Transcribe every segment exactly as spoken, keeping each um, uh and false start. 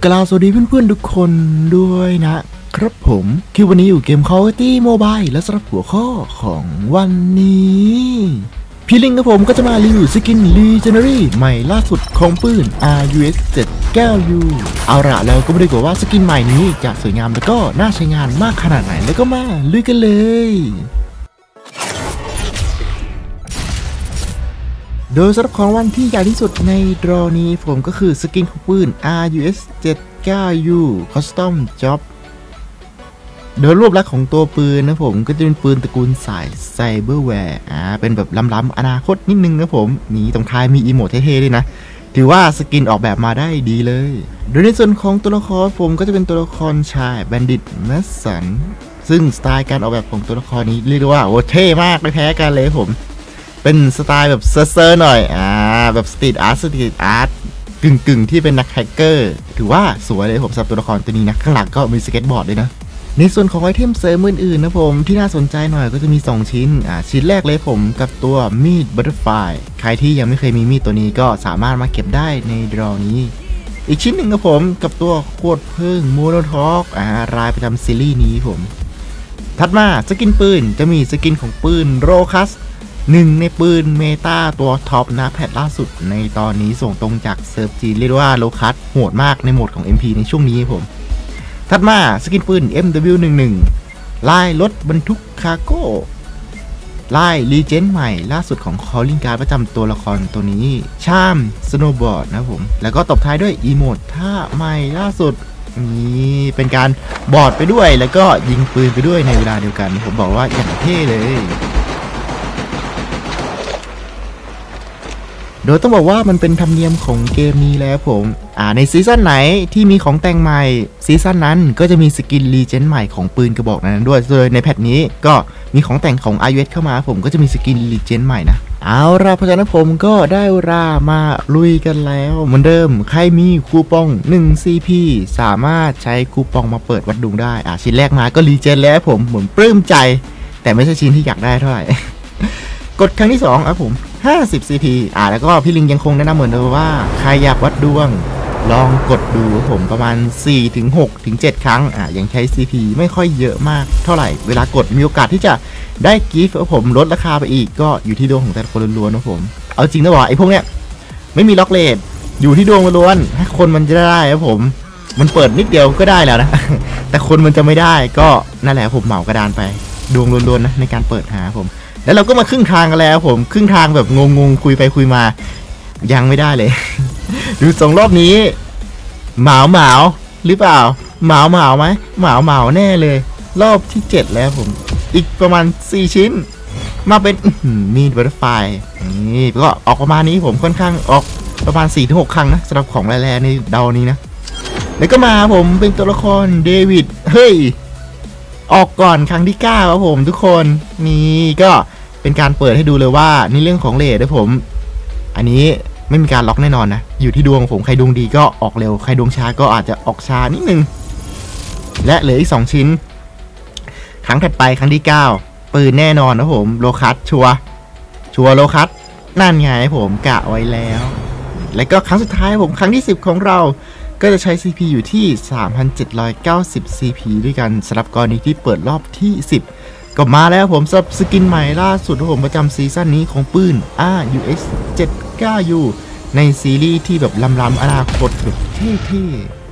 กล่าวสวัสดีเพื่อนๆทุกคนด้วยนะครับผมคือวันนี้อยู่เกม Call of Duty Mobile และสำหรับหัวข้อของวันนี้พี่ลิงกับผมก็จะมารีวิวสกิน Legendary ใหม่ล่าสุดของปืน อาร์ ยู เอส เจ็ดสิบเก้ายู เอาละแล้วก็ไม่ได้กว่าสกินใหม่นี้จะสวยงามแล้วก็น่าใช้งานมากขนาดไหนแล้วก็มาลุยกันเลยโดยสำหรับของวันที่ใหญ่ที่สุดในดรอนี้ผมก็คือสกินของปืน อาร์ ยู เอส เจ็ดสิบเก้ายู Custom Job โดยรูปลักษณ์ของตัวปืนนะผมก็จะเป็นปืนตระกูลสายไซเบอร์แวร์อ่าเป็นแบบล้ำๆอนาคตนิดนึงนะผมนี่ตรงท้ายมีอีโมทเท่ๆด้วยนะถือว่าสกินออกแบบมาได้ดีเลยโดยในส่วนของตัวละครผมก็จะเป็นตัวละครชายแบนดิตแมสสันซึ่งสไตล์การออกแบบของตัวละครนี้เรียกได้ว่าโอ้เท่มากไม่แพ้กันเลยผมเป็นสไตล์แบบเซอร์ๆหน่อยอ่าแบบสตรีทอาร์ตสตรีทอาร์ตกึ่งๆที่เป็นนักแฮกเกอร์ถือว่าสวยเลยผมสำหรับตัวละครตัวนี้นะข้างหลังก็มีสเก็ตบอร์ดด้วยนะในส่วนของไอเทมเสริมอื่นๆนะผมที่น่าสนใจหน่อยก็จะมีสองชิ้นอ่าชิ้นแรกเลยผมกับตัวมีดบัตเตอร์ไฟใครที่ยังไม่เคยมีมีดตัวนี้ก็สามารถมาเก็บได้ในดรอนี้อีกชิ้นหนึ่งครับผมกับตัวขวดเพิ่งโมโนทอกอ่ารายประจำซีรีส์นี้ผมถัดมาสกินปืนจะมีสกินของปืนโรคัสหนึ่งในปืนเมตาตัวท็อปนะแพทล่าสุดในตอนนี้ส่งตรงจากเซิร์ฟจีเรียกว่าโลคัสโหดมากในโหมดของ เอ็ม พี ในช่วงนี้ผมถัดมาสกินปืน เอ็ม ดับเบิลยู สิบเอ็ด ลายรถบรรทุกคาร์โก้ลายรีเจนใหม่ล่าสุดของคอลลิงการ์ดประจำตัวละครตัวนี้ชามสโนว์บอร์ดนะผมแล้วก็ตบท้ายด้วยอีโมดท่าใหม่ล่าสุดนี่เป็นการบอร์ดไปด้วยแล้วก็ยิงปืนไปด้วยในเวลาเดียวกันผมบอกว่าอย่างเท่เลยโดยต้องบอกว่ามันเป็นธรรมเนียมของเกมนี้แล้วผมอ่าในซีซั่นไหนที่มีของแต่งใหม่ซีซั่นนั้นก็จะมีสกินรีเจนใหม่ของปืนกระบอกนั้นด้วยโดยในแพทนี้ก็มีของแต่งของ อาร์ ยู เอส เข้ามาผมก็จะมีสกินรีเจนใหม่นะเอาล่ะเพราะฉะนั้นผมก็ได้เวลามาลุยกันแล้วเหมือนเดิมใครมีคูปอง หนึ่ง ซี พี สามารถใช้คูปองมาเปิดวัดดวงได้อ่าชิ้นแรกมาก็รีเจนแล้วผมเหมือนปลื้มใจแต่ไม่ใช่ชิ้นที่อยากได้เท่าไหร่ กดครั้งที่สองอ่ะผมห้าสิบ ซี พี อ่าแล้วก็พี่ลิงยังคงแนะนำเหมือนเดิมว่าใครอยากวัดดวงลองกดดูผมประมาณ สี่ถึงหกถึงเจ็ด ครั้งอ่ายังใช้ ซี พี ไม่ค่อยเยอะมากเท่าไหร่เวลากดมีโอกาสที่จะได้กิฟต์ผมลดราคาไปอีกก็อยู่ที่ดวงของแต่ละคนล้วนๆนะผมเอาจริงนะว่าไอ้พวกเนี้ยไม่มีล็อกเลทอยู่ที่ดวงล้วนให้คนมันจะได้ครับผมมันเปิดนิดเดียวก็ได้แล้วนะ แต่คนมันจะไม่ได้ก็นั่นแหละผมเหมากระดานไปดวงล้วนๆนะในการเปิดหาผมแล้วเราก็มาครึ่งทางกันแล้วผมครึ่งทางแบบงงๆคุยไปคุยมายังไม่ได้เลย ดูสองรอบนี้หมาวหมาวหรือเปล่าหมาวหมาวไหมหมาวหมาวแน่เลยรอบที่เจ็ดแล้วผมอีกประมาณสี่ชิ้นมาเป็นมีดบัตเตอร์ไฟนี่ก็ออกประมาณนี้ผมค่อนข้างออกประมาณ สี่ถึงหก ครั้งนะสำหรับของแร่ๆในเดานี้นะแล้วก็มาผมเป็นตัวละครเดวิดเฮ้ยออกก่อนครั้งที่เก้าครับผมทุกคนนี่ก็เป็นการเปิดให้ดูเลยว่านี่เรื่องของเลทนะผมอันนี้ไม่มีการล็อกแน่นอนนะอยู่ที่ดวงผมใครดวงดีก็ออกเร็วใครดวงช้าก็อาจจะออกช้านิดนึงและเหลืออีกสองชิ้นครั้งถัดไปครั้งที่เก้าปืนแน่นอนนะผมโลคัสชัวชัวโลคัสนั่นไงผมกะไว้แล้วและก็ครั้งสุดท้ายผมครั้งที่สิบของเราก็จะใช้ ซี พี อยู่ที่ สามพันเจ็ดร้อยเก้าสิบ ซี พี ด้วยกันสำหรับกรณีที่เปิดรอบที่สิบก็มาแล้วผมสำหรับสกินใหม่ล่าสุดผมประจำซีซั่นนี้ของปืน อาร์ ยู เอส เจ็ดสิบเก้ายู ในซีรีส์ที่แบบล้ำๆอนาคตแบบเท่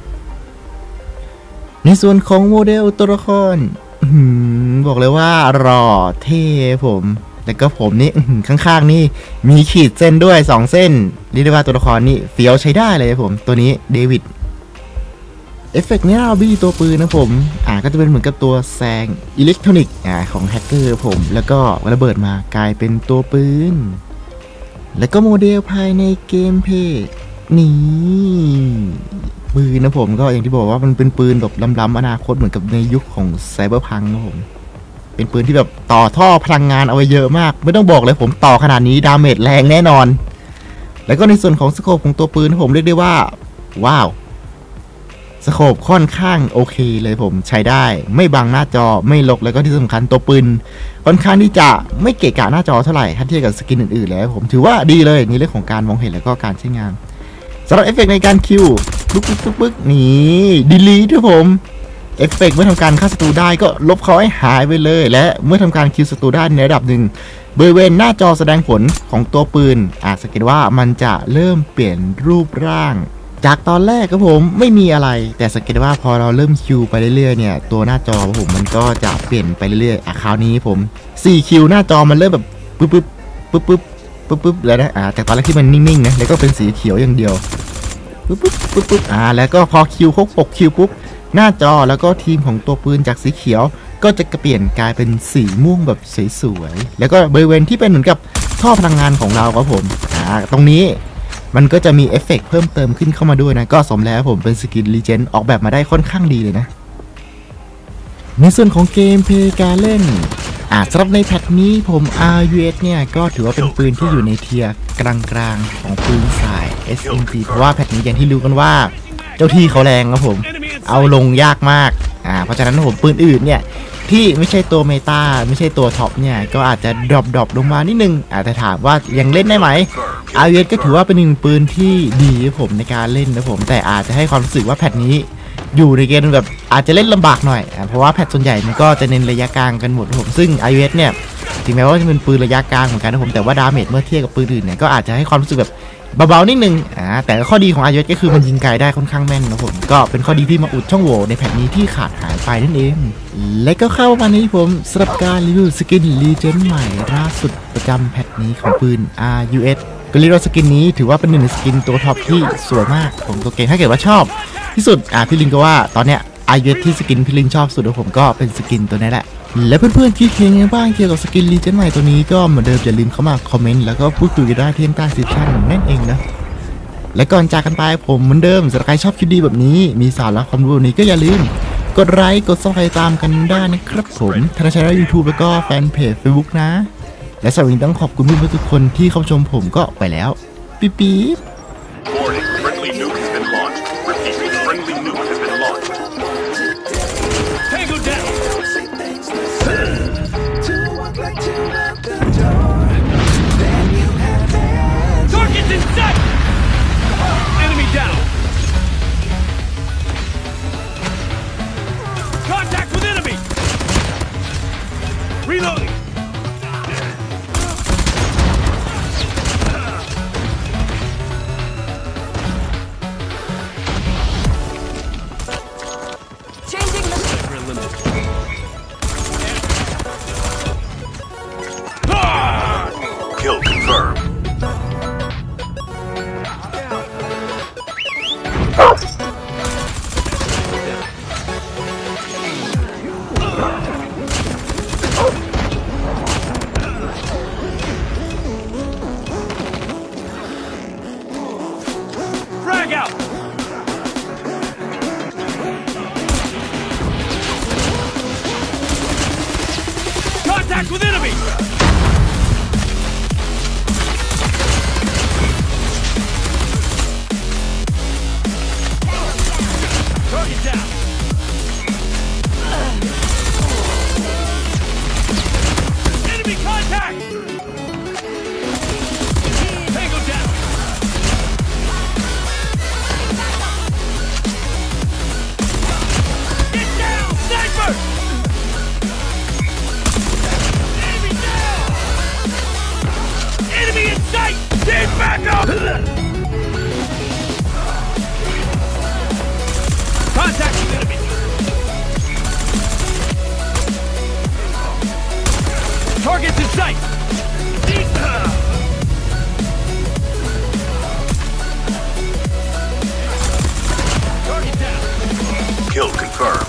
ๆในส่วนของโมเดลตัวละครบอกเลยว่าหล่อเท่ผมแล้วก็ผมนี่ข้างๆนี่มีขีดเส้นด้วยสองเส้นเรียกได้ว่าตัวละครนี่เฟี้ยวใช้ได้เลยผมตัวนี้เดวิดเอฟเฟกต์เนี้ยเราบี้ตัวปืนนะผมอ่าก็จะเป็นเหมือนกับตัวแซงอิเล็กทรอนิกส์อ่าของแฮกเกอร์ผมแล้วก็ระเบิดมากลายเป็นตัวปืนแล้วก็โมเดลภายในเกมเพลย์นี่ปืนนะผมก็อย่างที่บอกว่ามันเป็นปืนแบบล้ำๆอนาคตเหมือนกับในยุคของไซเบอร์พังนะผมเป็นปืนที่แบบต่อท่อพลังงานเอาไว้เยอะมากไม่ต้องบอกเลยผมต่อขนาดนี้ดาเมจแรงแน่นอนแล้วก็ในส่วนของสโคปของตัวปืนผมเรียกได้ว่าว้าวสโคปค่อนข้างโอเคเลยผมใช้ได้ไม่บังหน้าจอไม่ลกแล้วก็ที่สำคัญตัวปืนค่อนข้างที่จะไม่เกะกะหน้าจอเท่าไหร่ถ้าเทียบกับสกินอื่นๆแล้วผมถือว่าดีเลยในเรื่องของการมองเห็นแล้วก็การใช้งานสสำหรับเอฟเฟกต์ในการคิวปึ๊กปึ๊กปึ๊กปึ๊กนี่ดีลีทครับผมเอฟเฟกต์เมื่อทำการฆ่าศัตรูได้ก็ลบเขาให้หายไปเลยและเมื่อทำการคิวศัตรูได้ในระดับหนึ่งบริเวณหน้าจอแสดงผลของตัวปืนอาจสังเกตว่ามันจะเริ่มเปลี่ยนรูปร่างจากตอนแรกครับผมไม่มีอะไรแต่สังเกตว่าพอเราเริ่มคิวไปเรื่อยๆเนี่ยตัวหน้าจอผมมันก็จะเปลี่ยนไปเรื่อยๆอ่ะคราวนี้ผมสี่คิวหน้าจอมันเริ่มแบบปึ๊บปึ๊บปึ๊บปึ๊บปึ๊บปึ๊บแล้วนะอ่าจากตอนแรกที่มันนิ่งๆนะแล้วก็เป็นสีเขียวอย่างเดียวปึ๊บปึ๊บปึ๊บปึ๊บอ่าแล้วก็พอคิวครบหกคิวปุ๊บหน้าจอแล้วก็ทีมของตัวปืนจากสีเขียวก็จะเปลี่ยนกลายเป็นสีม่วงแบบสวยๆแล้วก็บริเวณที่เป็นเหมือนกับท่อพลังงานของเราครับผมอ่าตรงนี้มันก็จะมีเอฟเฟกต์เพิ่มเติมขึ้นเข้ามาด้วยนะก็สมแล้วผมเป็นสกินลีเจนด์ออกแบบมาได้ค่อนข้างดีเลยนะในส่วนของเกมเพลย์การเล่นอ่าสำหรับในแพทนี้ผม อาร์ ยู เอส เนี่ยก็ถือว่าเป็นปืนที่อยู่ในเทียร์กลางๆของปืนสาย เอส เอ็ม จี เพราะว่าแพทนี้อย่างที่รู้กันว่าเจ้าที่เขาแรงครับผมเอาลงยากมากอ่าเพราะฉะนั้นผมปืนอื่นเนี่ยที่ไม่ใช่ตัวเมตาไม่ใช่ตัวท็อปเนี่ยก็อาจจะดรอปดรอปลงมานิดนึงอาจจะถามว่ายังเล่นได้ไหม อาร์ ยู เอส ก็ถือว่าเป็นหนึ่งปืนที่ดีผมในการเล่นนะผมแต่อาจจะให้ความรู้สึกว่าแพทนี้อยู่ในเกมแบบอาจจะเล่นลำบากหน่อยเพราะว่าแพทส่วนใหญ่มันก็จะเน้นระยะกลางกันหมดผมซึ่ง อาร์ ยู เอส เนี่ยถึงแม้ว่าจะเป็นปืนระยะกลางเหมือนกันนะผมแต่ว่าดาเมจเมื่อเทียบกับปืนอื่นเนี่ยก็อาจจะให้ความรู้สึกแบบเบาๆนิดนึงอ่าแต่ข้อดีของ อาร์ ยู เอส ก็คือมันยิงไกลได้ค่อนข้างแม่นนะผมก็เป็นข้อดีที่มาอุดช่องโหว่ในแพทนี้ที่ขาดหายไปนั่นเองและก็เข้ามานี้ผมสำหรับการรีวิวสกินลีเจนด์ใหม่ล่าสุดประจำแพทนี้ของปืน อาร์ ยู เอส ก็เรียกว่าสกินนี้ถือว่าเป็นหนึ่งในสกินตัวท็อปที่สวยมากผมตัวเก่งถ้าเกิดว่าชอบที่สุดอ่าพี่ลิงก็ว่าตอนเนี้ย อาร์ ยู เอส ที่สกินพี่ลิงชอบสุดของผมก็เป็นสกินตัวนี้แหละและเพื่อนๆคิดเห็นยังไงบ้างเกี่ยวกับสกินลีเจนด์ใหม่ตัวนี้ก็เหมือนเดิมอย่าลืมเข้ามาคอมเมนต์แล้วก็พูดคุยกันได้ที่ใต้คลิปชั่นนั่นเองนะและก่อนจากกันไปผมเหมือนเดิมสำหรับใครชอบคลิปดีแบบนี้มีสาระความรู้นี้ก็อย่าลืมกดไลค์กดซับสไครต์ตามกันได้นะครับผมทางช่อง ยูทูบ แล้วก็แฟนเพจ Facebook นะและสำหรับวันนี้ต้องขอบคุณเพื่อนๆทุกคนที่เข้าชมผมก็ไปแล้วปิ๊บปิ๊บ Reloading! Changing the Kill confirmed. Frag out! Contact with enemy! Target down! Enemy contact! Tango down! Get down! Sniper! Enemy down! Enemy in sight! Get back up! Contact with enemy! Targets in sight! Target down! Kill confirmed.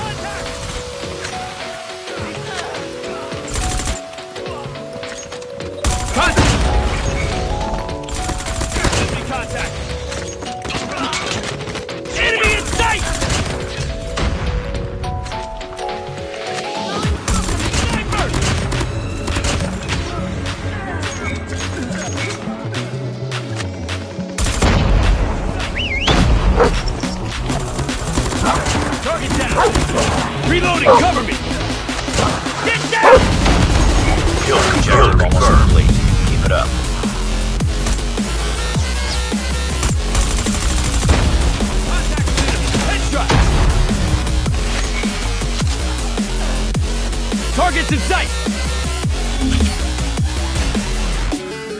Contact! Enemy contact! Enemy in sight! Sniper! Target down! Targets in sight!